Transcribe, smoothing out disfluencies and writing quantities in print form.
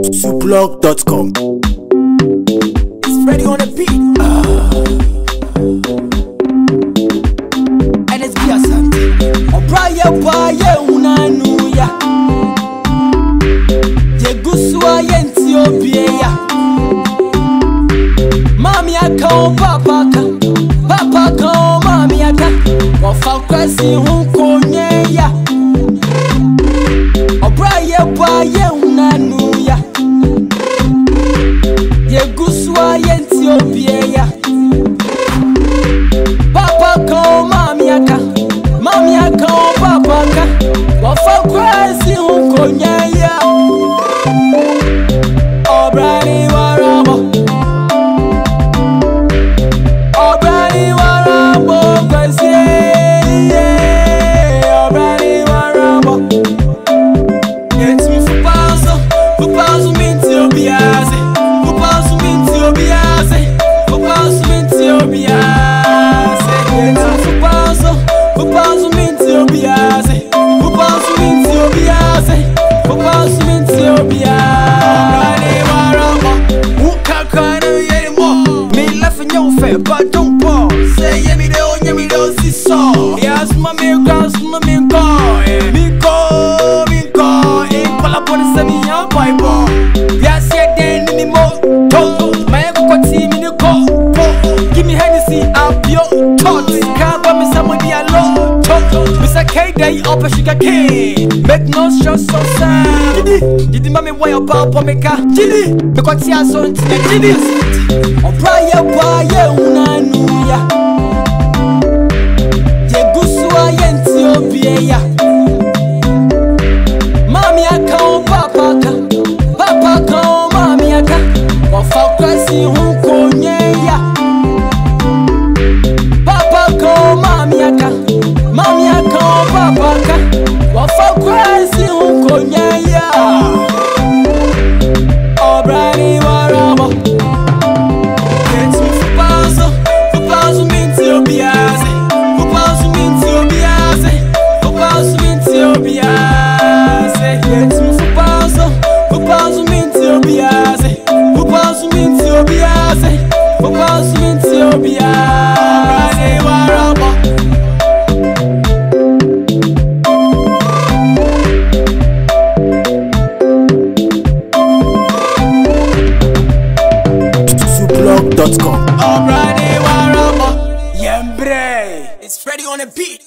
Sublog.com. It's ready on the beat. And it's Biasan. Obraya unanuya. Yegusua Ethiopia. Mami aka papa ka mami aka. Wafa kwasi hunkonye ya. Obraya unanuya. Yegusua Ethiopia. Papa ka mami aka papa ka. Wafa kwasi hunkonye ya. Obrani warabo. Obrani warabo kwasi. Obrani warabo. It's me fupazo minti obiase. Fupazo minti obiase. It's me fupazo minti obiase. Fupazo minti obiase. But don't pause. Say yeah me do see so. Yes my miracles me go. In Palapone send me a Bible. Yes yeah then me more. My go team in the go. Give me Hennessy up your thoughts. Can't buy me somebody alone. Mr. K day up a sugar cane. Make no stress so sad. Did mommy why your papa make a Giddy? Because he has on Giddy. Obraya unanuya. Yegusua Ethiopia. Mami aka papa ka mami aka. Wafa kwasi hunkonye ya. Papa ka mami aka papa ka. Wafa kwasi hunkonye ya. Obrani warabo. Fupazo minti obiase. Fupazo minti obiase. It's me fupazo minti obiase. Fupazo minti obiase. Warabo. Sublog.com. Alrighty, warabo. Yembre. It's Freddy on the beat.